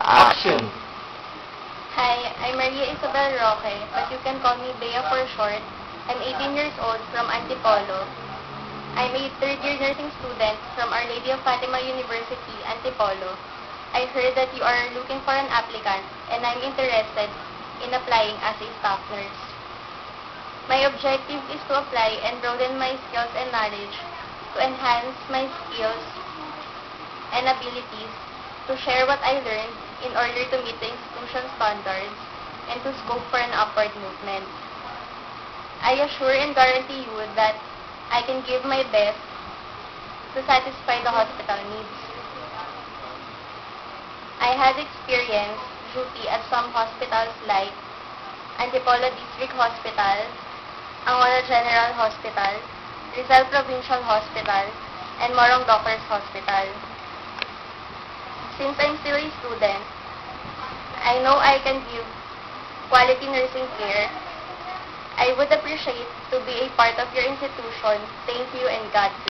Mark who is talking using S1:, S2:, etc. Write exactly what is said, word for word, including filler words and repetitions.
S1: Action!
S2: Hi, I'm Maria Isabel Roque, but you can call me Bea for short. I'm eighteen years old from Antipolo. I'm a third-year nursing student from Our Lady of Fatima University, Antipolo. I heard that you are looking for an applicant, and I'm interested in applying as a staff nurse. My objective is to apply and broaden my skills and knowledge, to enhance my skills and abilities, to share what I learned in order to meet the institution standards, and to scope for an upward movement. I assure and guarantee you that I can give my best to satisfy the hospital needs. I had experienced duty at some hospitals like Antipolo District Hospital, Angola General Hospital, Rizal Provincial Hospital, and Morong Doctors Hospital. Since I'm still a student, I know I can give quality nursing care. I would appreciate to be a part of your institution. Thank you and God bless.